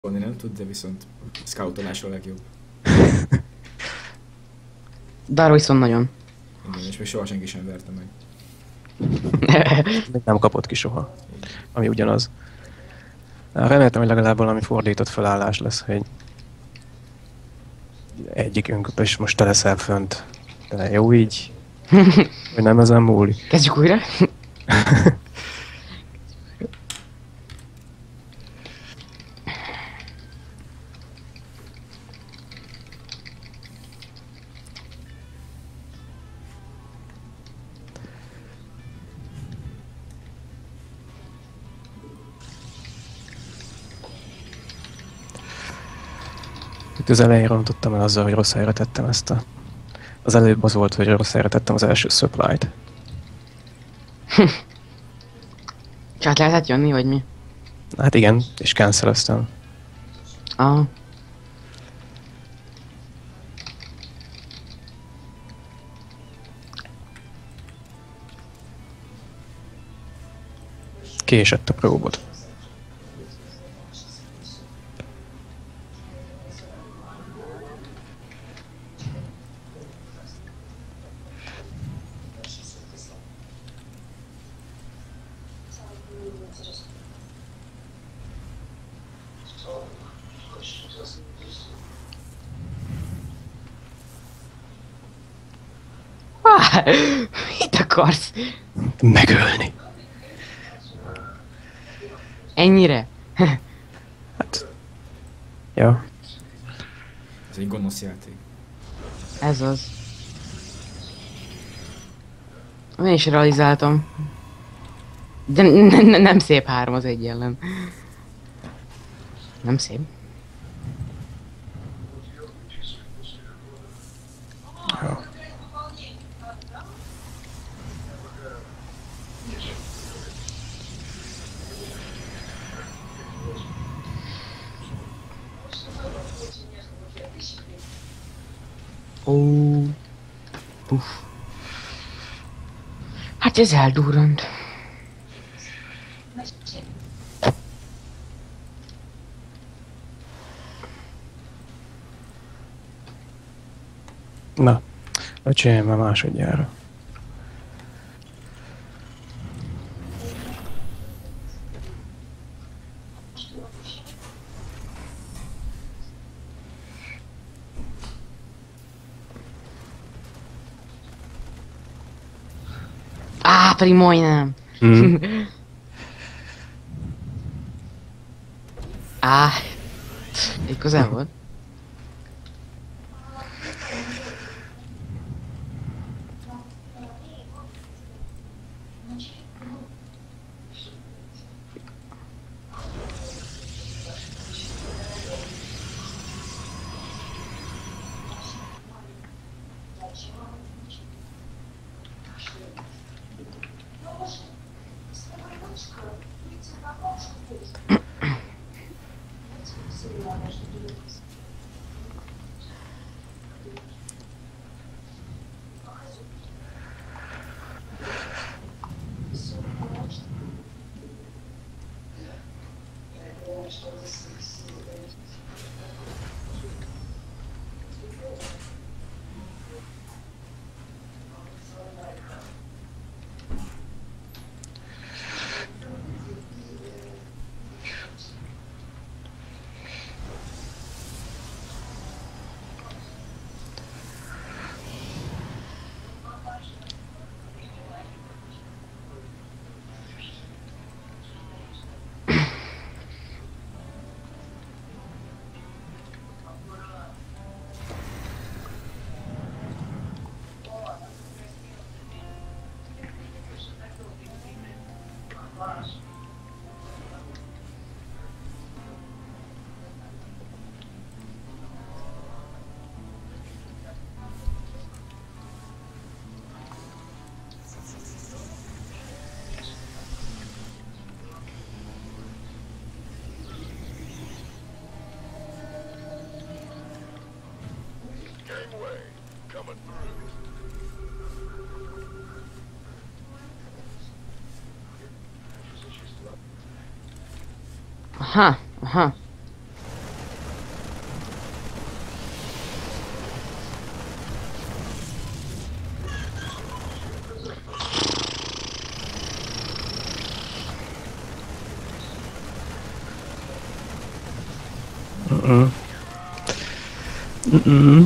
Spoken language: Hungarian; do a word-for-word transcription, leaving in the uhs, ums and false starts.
Volni nem tud, de viszont scoutolás a legjobb. Darrow viszont nagyon. Igen, és még soha senki sem verte meg. Még nem kapott ki soha. Ami ugyanaz. Reméltem, hogy legalább valami fordított felállás lesz, hogy egyikünk és most te leszel fönt. De jó így? Hogy nem ezen múlik? Kezdjük újra? Itt az elején rontottam el azzal, hogy rossz helyre tettem ezt a... Az előbb az volt, hogy rossz helyre tettem az első supply-t. És át lehetett jönni, vagy mi? Hát igen, és canceleztem. Ah. Kiesett a próbod. Ah, mit akarsz? Megölni. Ennyire? Hát... Ja. Ez egy gonosz játék. Ez az. Én is realizáltam. De n- n- nem szép három az egy ellen. Nem szép. Jó. Ó. Uff. Hát ez eldurrant. Na, öcsém, már másodjára. Á, pedig majdnem. Mm. Á. Egy közel volt. Aha, aha. Mm-mm. Mm-mm.